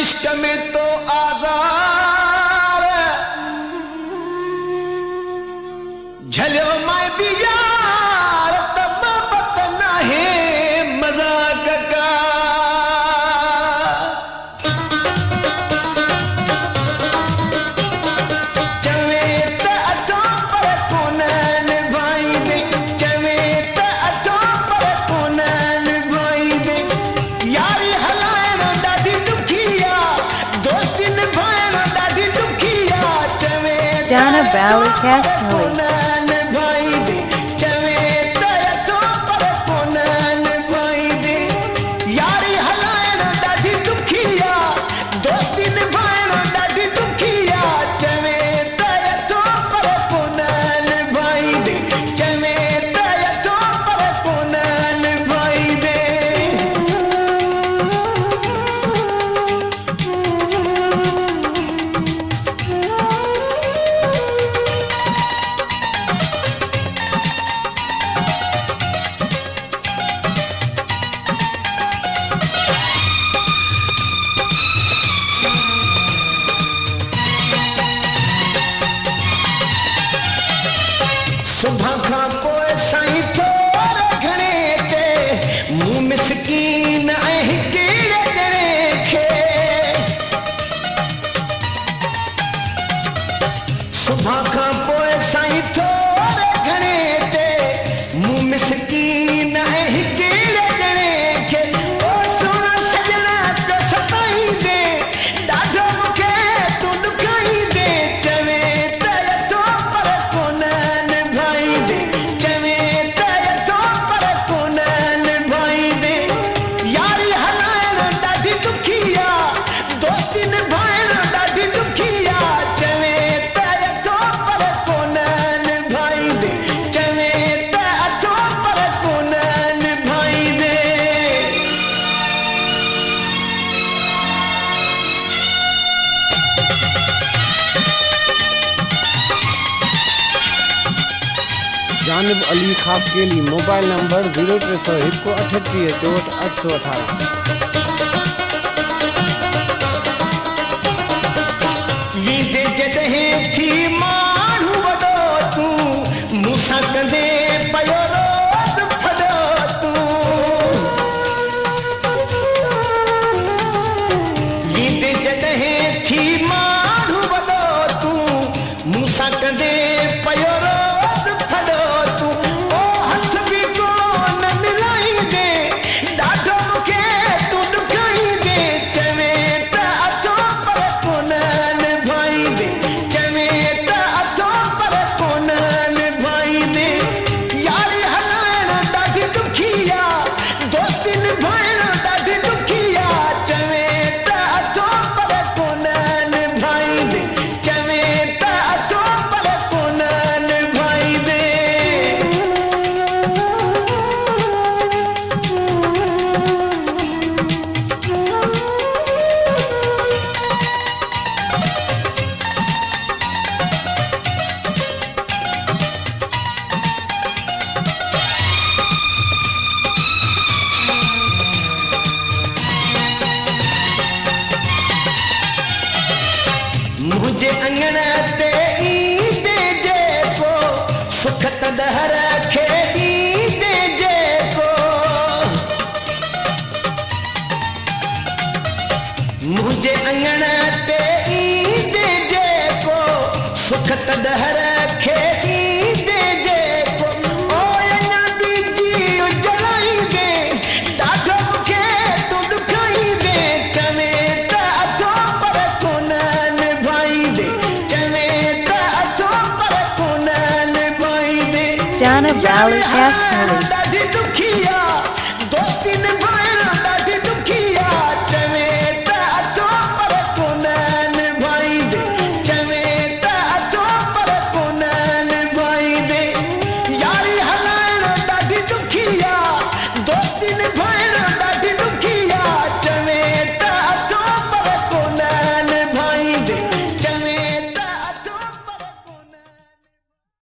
इश्क में तो आजार झलो मैं भी यार तब पतना है मजाक का चवे त अटो पर कोनन भाई दे चवे त अटो पर कोनन भाई दे यारी हलायण ॾाढी दुखिया दोस्ती निभाइण ॾाढी दुखिया चवे Donna Valley Castelli. सुबह का पोइ साईं थोरे घणे ते मूं मिसकीन ऐं कीड़े ॼणे खे सुबह का पोइ साईं थोरे घणे ते मूं मिसकीन ऐं कीड़े ॼणे खे ओ सुण सजना तो सताईंदे ॾाढो मूंखे तूं ॾुकाईंदे चवे त अथो पर कोन्हनि जानिब अली खाफकेली मोबाइल नंबर 0301 83818। वीदे जॾहिं थी माण्हू वॾो तूं मूंसां कंदे पयो रोज़ फॾो तूं वीदे जॾहिं थी माण्हू वॾो तूं मूंसां कंदे पयो मुझे अंगण ते ईंदे जेको सुख तॾहिं रखे ईंदे जेको मुझे अंगण ते ईंदे जेको सुख तॾहिं रखे ईंदे जेको ओ अञा बीजी जलाईंदे ॾाढो मूंखे तूं ॾुकाईंदे चवे त अथो पर कोन्हनि Donna Valley Castelli.